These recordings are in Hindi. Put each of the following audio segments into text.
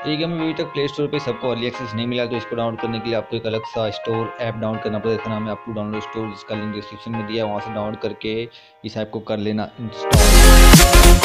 ये गेम अभी तक प्ले स्टोर पे सबको अर्ली एक्सेस नहीं मिला, तो इसको डाउनलोड करने के लिए आपको एक अलग सा स्टोर ऐप डाउनलोड करना पड़ेगा। इसका नाम है आपको डाउनलोड स्टोर, जिसका लिंक डिस्क्रिप्शन में दिया है। वहाँ से डाउनलोड करके इस ऐप को कर लेना इंस्टॉल।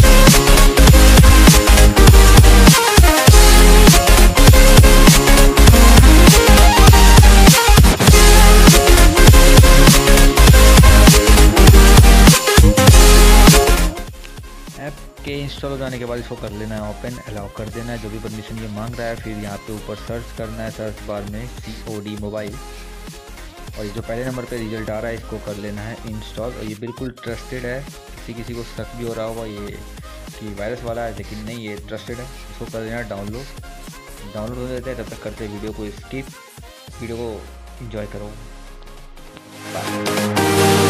के इंस्टॉल हो जाने के बाद इसको कर लेना है ओपन, अलाउ कर देना है जो भी परमिशन ये मांग रहा है। फिर यहाँ पे ऊपर सर्च करना है, सर्च बार में COD मोबाइल, और ये जो पहले नंबर पे रिजल्ट आ रहा है इसको कर लेना है इंस्टॉल। और ये बिल्कुल ट्रस्टेड है, किसी को शक भी हो रहा होगा ये कि वायरस वाला है, लेकिन नहीं, ये ट्रस्टेड है। इसको कर देना डाउनलोड हो जाता है। तब तक करते वीडियो को स्किप, वीडियो को एंजॉय करो। बाय।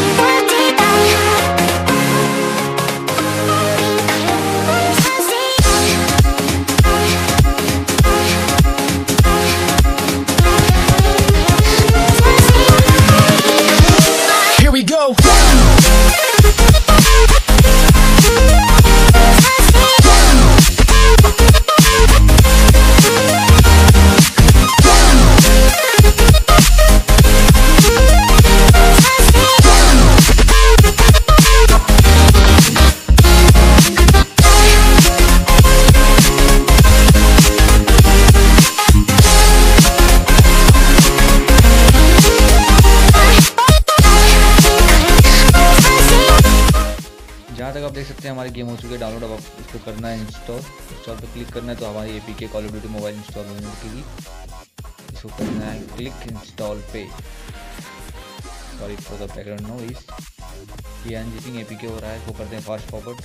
जहाँ तक आप देख सकते हैं हमारी गेम हो चुकी है डाउनलोड। अब आप इसको करना है इंस्टॉल पे क्लिक करना है, तो हमारी APK call of duty mobile install होने लगेगी। इसको करना है क्लिक इंस्टॉल पे। Sorry for the background noise. ये अनजिपिंग APK हो रहा है, इसको करते हैं फास्ट फॉरवर्ड।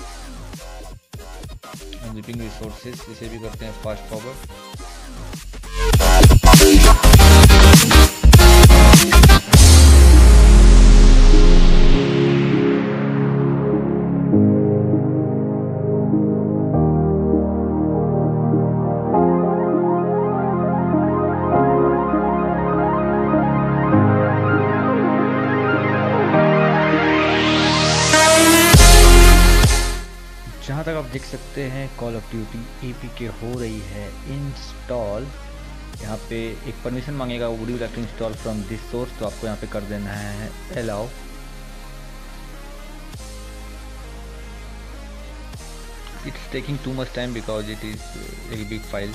अनजिपिंग रिसोर्सेज, इसे भी करते हैं फास्ट फॉरवर्ड। जहाँ तक आप देख सकते हैं कॉल ऑफ ड्यूटी APK हो रही है इंस्टॉल। यहाँ पे एक परमिशन मांगेगा, would you like to install from this source, तो आपको यहाँ पे कर देना है allow. It's taking too much time because it is very big file.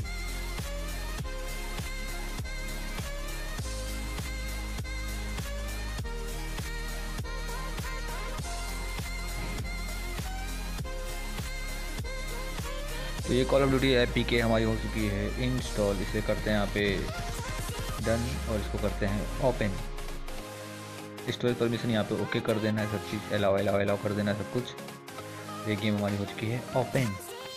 तो ये कॉल ऑफ ड्यूटी APK हमारी हो चुकी है इंस्टॉल। इसे करते हैं यहाँ पे डन, और इसको करते हैं ओपन। स्टोरेज परमिशन यहाँ पे ओके कर देना है, सब चीज़ अलाउ कर देना है सब कुछ। ये गेम हमारी हो चुकी है open.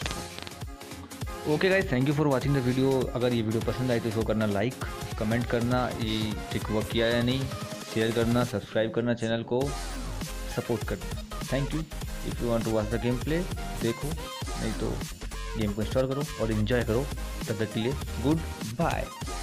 Okay guys, thank you for watching the video. अगर ये वीडियो पसंद आई तो इसको करना लाइक, कमेंट करना ये ट्रिक वर्क किया या नहीं, शेयर करना, सब्सक्राइब करना, चैनल को सपोर्ट करना। Thank you. If you want to watch the gameplay देखो, नहीं तो गेम को इंस्टॉल करो और एंजॉय करो। तब तक के लिए गुड बाय।